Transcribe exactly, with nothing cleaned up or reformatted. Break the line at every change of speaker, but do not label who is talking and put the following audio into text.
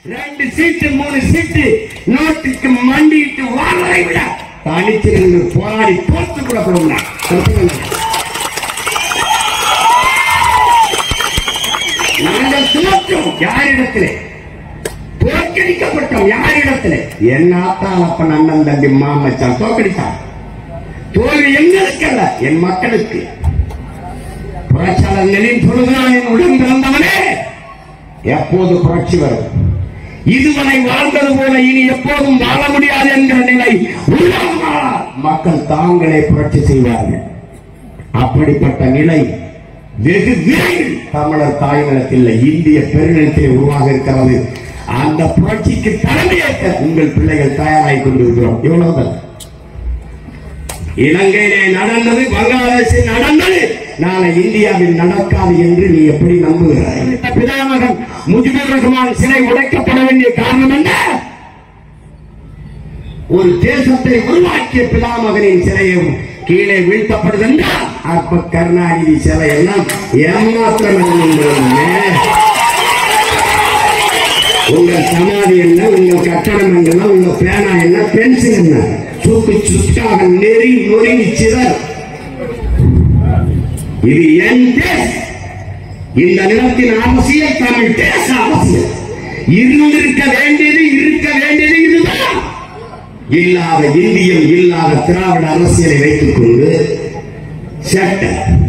ரெண்டு சீட்டு மூணு சீட்டு நோட்டுக்கு மண்டிட்டு வாழ்வதை விட தனித்து நின்று போராடி தோற்று கூட போடுங்க. நாங்கள் தோற்றோம் யாரிடத்திலே, தோற்கடிக்கப்பட்டோம் யாரிடத்திலே? என் ஆத்தால் அப்பன் அண்ணன் தம்பி மாமச்சான் தோற்கடித்தான். தோல்வி எங்களுக்கு அல்ல, என் மக்களுக்கு. புரட்சியாளர் லெனின் சொல்லுகிறான், என் உடன் பிறந்தவனே எப்போது புரட்சி வரும், இதுவரை வாழ்ந்தது போல இனி எப்போதும் வாழ முடியாது என்கிற நிலை உருவாகுமானால் மக்கள் தாங்களே புரட்சி செய்வார்கள். அப்படிப்பட்ட நிலை வெகு விரைவில் தமிழர் தாய்நிலத்தில் இந்திய பெருநிலத்தில் உருவாக இருக்கிறது. அந்த புரட்சிக்கு தலைமையேற்க உங்கள் பிள்ளைகள் தயாராகி கொண்டிருக்கிறோம். இவ்வளவுதான். இலங்கையிலே நடந்தது, பங்களாதேஷில் நடந்தது, நாளை இந்தியாவில் நடக்காது என்று நீ எப்படி நம்புகிறாய்? பிதாமகன் முஜிபுர் ரஹ்மான் சிலை உடைக்கப்பட வேண்டிய காரணம் என்ன? ஒரு தேசத்தை உருவாக்கிய பிதாமகனின் சிலையும் கீழே வீழ்த்தப்படுது என்றால் அப்ப கருணாநிதி சிலை எல்லாம் ஏமாற்றம். உங்கள் சமாதி என்ன, உங்கள் கட்டணம் என்ன, உங்க பேனா என்ன, பென்சில் என்ன, சுக்கு சுக்காக நெறி நொறுங்கி சிதர். இது என் தேசம். இந்த நிலத்தின் அவசியம் தமிழ் தேச அவசியம். இருந்திருக்க வேண்டியது இருக்க வேண்டியது இதுதான். இல்லாத இந்தியம், இல்லாத திராவிட அரசியலை வைத்துக் கொண்டு சட்ட